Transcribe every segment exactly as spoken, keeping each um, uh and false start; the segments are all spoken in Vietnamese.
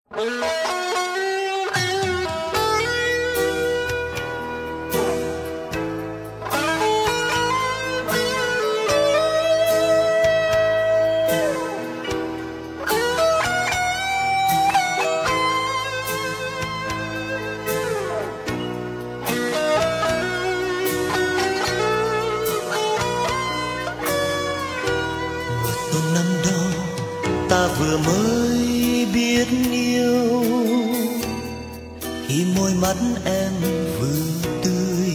Ta vừa mới biết yêu khi môi mắt em vừa tươi,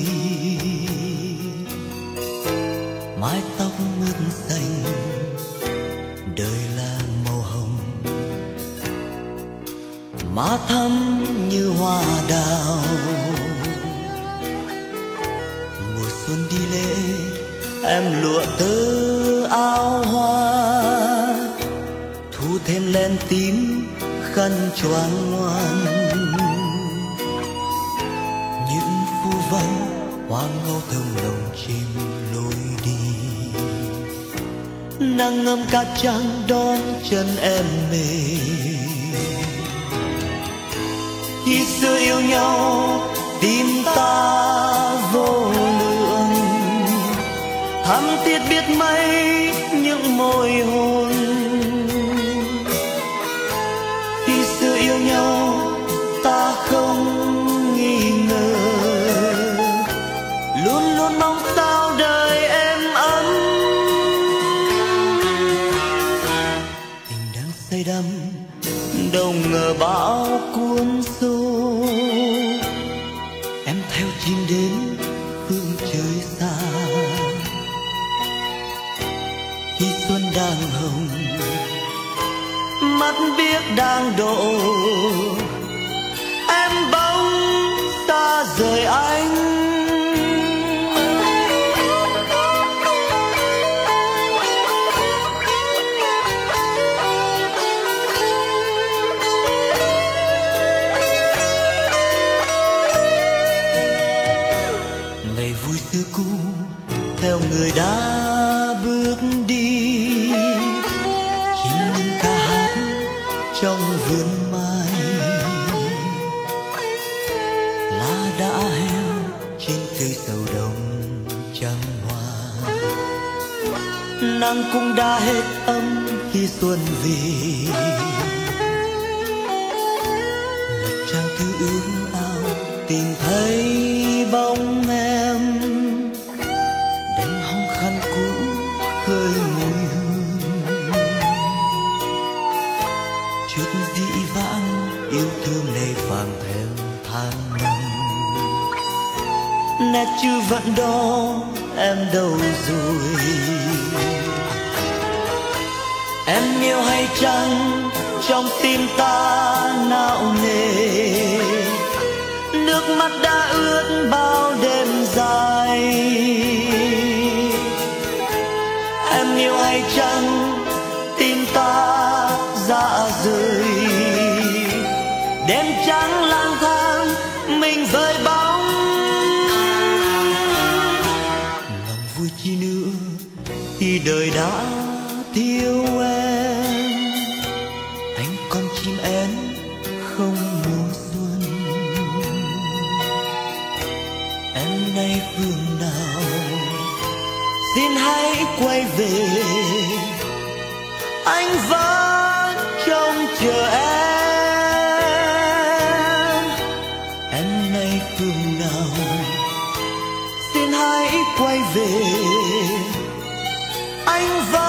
mái tóc mướt xanh đời là màu hồng, má thắm như hoa đào. Mùa xuân đi lễ em lụa tơ áo hoa, thu thêm len tím khăn choàng ngoan. Những phu vắng hoa ngâu thơm nồng trên lối đi, nắng ngâm cát trắng đón chân em về. Khi xưa yêu nhau tim ta vô lượng, thắm thiết biết mấy những môi hôn. Khi xưa yêu nhau ta không nghi ngờ, luôn luôn mong sao đời em ấm. Tình đang say đắm đâu ngờ bão cuốn xô, em theo chim đến phương trời xa. Khi xuân đang hồng mắt biếc đang đổ, em bỗng xa rời anh. Ngày vui xưa cũ theo người đã bước đi, chim ca hát trong vườn mai. Lá đã heo trên cây sầu đồng trắng hoa, nắng cũng đã hết ấm khi xuân về. Lật trang thư ước ao tìm thấy bóng em, đánh hông khăn cũ khơi mùi hương. Chút dĩ vãng yêu thương này vàng theo tháng năm, nét chữ vẫn đó em đâu rồi. Em yêu hay chăng trong tim ta não nề, nước mắt đã ướt bao đêm dài. Em yêu hay chăng tim ta dạ rời, đêm trắng lang thang mình vơi bóng. Lòng vui chi nữa khi đời đã thiếu em, anh con chim én không mùa xuân. Em nay phương nào xin hãy quay về, anh vẫn trông chờ em. Em nay phương nào xin hãy quay về, anh vẫn